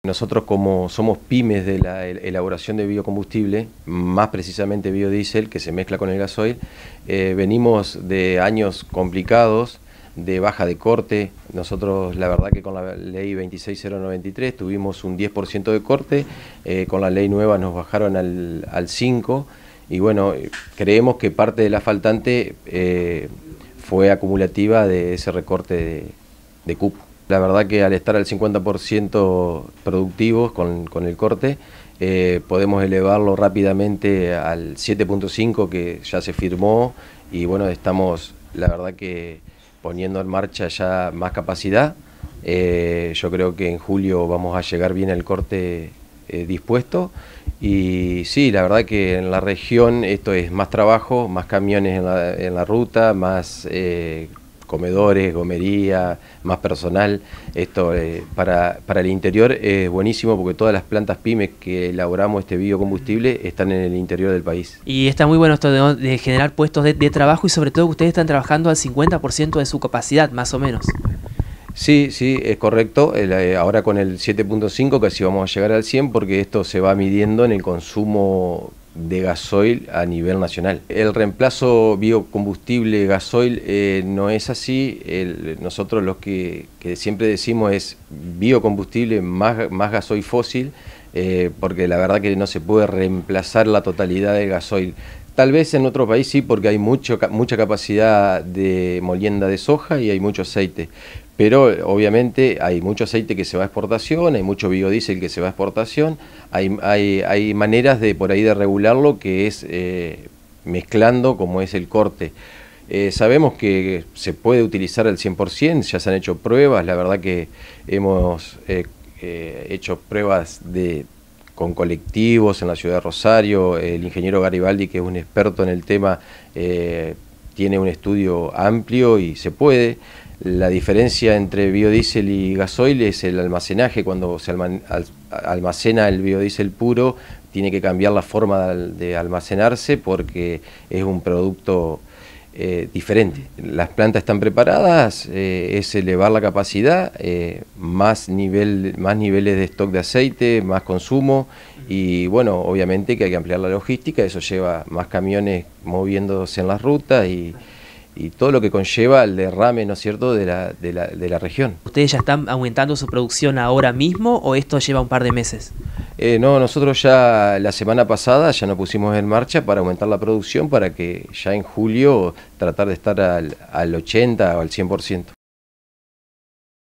Nosotros, como somos pymes de la elaboración de biocombustible, más precisamente biodiesel, que se mezcla con el gasoil, venimos de años complicados, de baja de corte. Nosotros, la verdad que con la ley 26093 tuvimos un 10% de corte, con la ley nueva nos bajaron al 5%, y bueno, creemos que parte de la faltante fue acumulativa de ese recorte de cupo. La verdad que al estar al 50% productivos con el corte, podemos elevarlo rápidamente al 7.5 que ya se firmó, y bueno, estamos, la verdad que poniendo en marcha ya más capacidad. Yo creo que en julio vamos a llegar bien al corte dispuesto, y sí, la verdad que en la región esto es más trabajo, más camiones en la ruta, más comedores, gomería, más personal. Esto para el interior es buenísimo, porque todas las plantas pymes que elaboramos este biocombustible están en el interior del país. Y está muy bueno esto de generar puestos de trabajo, y sobre todo que ustedes están trabajando al 50% de su capacidad, más o menos. Sí, sí, es correcto. Ahora con el 7.5 casi vamos a llegar al 100, porque esto se va midiendo en el consumo de gasoil a nivel nacional. El reemplazo biocombustible gasoil no es así. Nosotros lo que siempre decimos es biocombustible más gasoil fósil, porque la verdad que no se puede reemplazar la totalidad del gasoil. Tal vez en otro país sí, porque hay mucha capacidad de molienda de soja y hay mucho aceite. Pero obviamente hay mucho aceite que se va a exportación, hay mucho biodiesel que se va a exportación, hay maneras de por ahí de regularlo, que es mezclando, como es el corte. Sabemos que se puede utilizar al 100%, ya se han hecho pruebas. La verdad que hemos hecho pruebas con colectivos en la ciudad de Rosario. El ingeniero Garibaldi, que es un experto en el tema, tiene un estudio amplio y se puede. La diferencia entre biodiesel y gasoil es el almacenaje. Cuando se almacena el biodiesel puro, tiene que cambiar la forma de almacenarse, porque es un producto diferente. Las plantas están preparadas, es elevar la capacidad, más niveles de stock de aceite, más consumo, y bueno, obviamente que hay que ampliar la logística. Eso lleva más camiones moviéndose en las rutas y todo lo que conlleva el derrame, ¿no es cierto?, de la región. ¿Ustedes ya están aumentando su producción ahora mismo, o esto lleva un par de meses? No, nosotros ya la semana pasada ya nos pusimos en marcha para aumentar la producción, para que ya en julio tratar de estar al 80 o al 100%.